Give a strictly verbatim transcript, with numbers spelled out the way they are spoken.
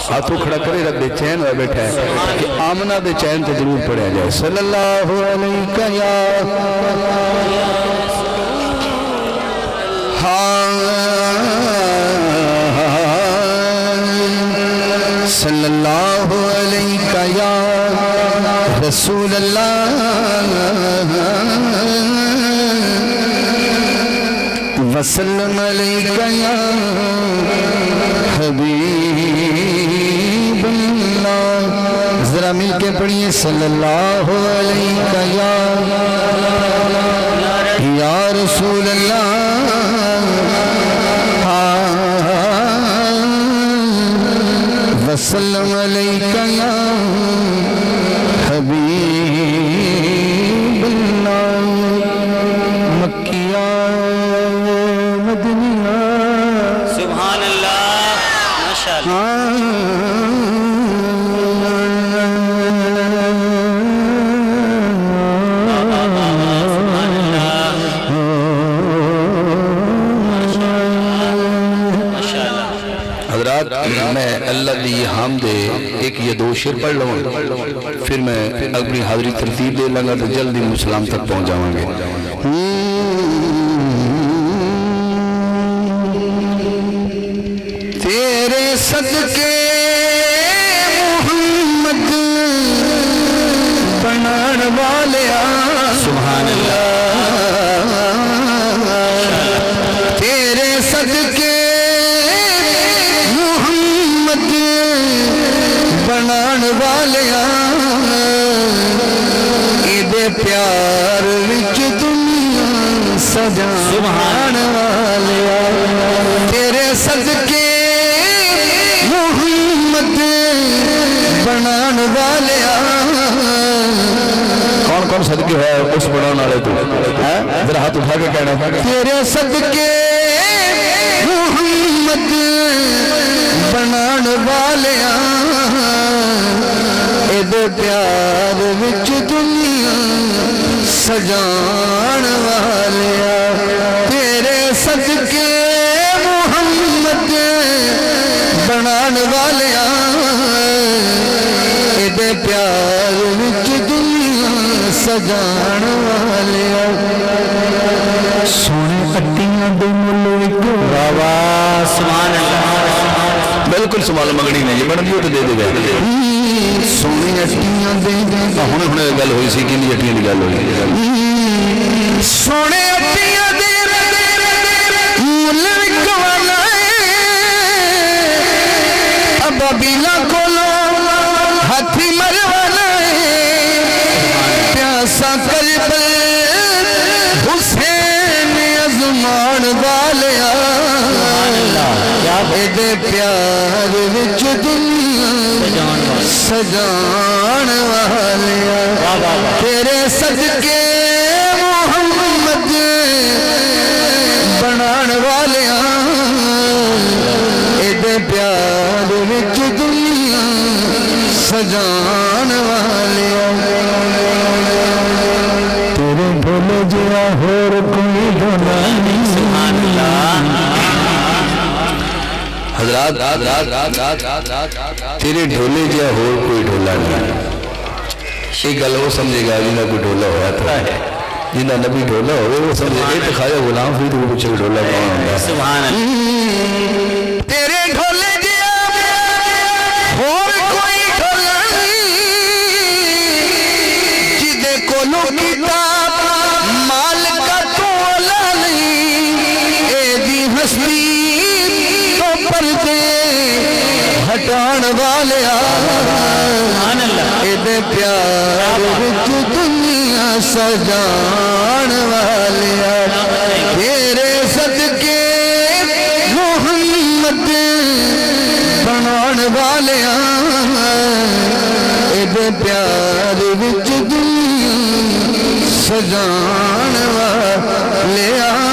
हाथों खड़ा करे रब बेचैन हुआ बैठा है कि आमना दे चैन तो जरूर पढ़ा जाए। सल्लल्लाहु अलैहि या सल्लल्लाहु अलैहि या रसूल अल्लाह वसल्लम अलैका या हबीब अल्लाह। जरा मिल के पढ़िए सल्लल्लाहु अलैका या या रसूल अल्लाह वसल्लम अलैका या हबीब अल्लाह। मक्किया मदनिया सुभान अल्लाह माशाअल्लाह। मैं अल्लाह दी हामदे एक या दो शेर पढ़ लूँ, फिर मैं अपनी हाजिरी तरतीब दे लूँगा तो जल्दी मुसलाम तक पहुँच जाएंगे। तेरे सदके मोहम्मद बनान वाले सुभान अल्लाह। तेरे सदके बनान वाले इदे प्यार विच दुनिया सजान वाले तेरे सदके मोहम्मद बनान वाले। कौन कौन सदके है उस बनाने वाले तू है? जरा हाथ उठा के कहना तेरे सदके मोहम्मद बनान वाले इदे प्यार विच दुनिया सजान वाले तेरे सदके मोहम्मद बनान वाले इदे प्यार विच दुनिया सजान वाले। सोने पट्टियां दे मुल वाह सुभान अल्लाह। बिल्कुल सवाल मंगनी नहीं जी बन दी तो दे देगा। सोने अट्टियां दे हुणे हुणे गल हुई सी कि अट्टियां की गल हुई। सोने अट्टियां दे मुल विकवाना अबा बिला कोलो हाथी मरवाना प्यासा करबल हुसैन अजमान वाले इदे प्यार विच दुनिया सजान वाले तेरे सदके मोहम्मद बनान वाले इदे प्यार विच दुनिया सजान वाले। तेरे भोले जिया होर कोई ढोला नहीं सुभान अल्लाह। हजरात तेरे ढोले जिया होर कोई ढोला नहीं। ये गल वो समझेगा जिन्हें कोई ढोला होया था जिन्हें नबी ढोला हो वो समझेगा तो खाया गुलाम फिर तो पूछे ढोला कौन होता सुभान अल्लाह। तेरे ढोले जिया होर कोई ढोला नहीं जिदे कोलो किताब माल का तोला नहीं एदी हस्ती हटान वाले इदे प्यार विच दुनिया सजान वाले तेरे सदके मोहम्मद बनान वाले इदे प्यार विच दुनिया सजान वाले।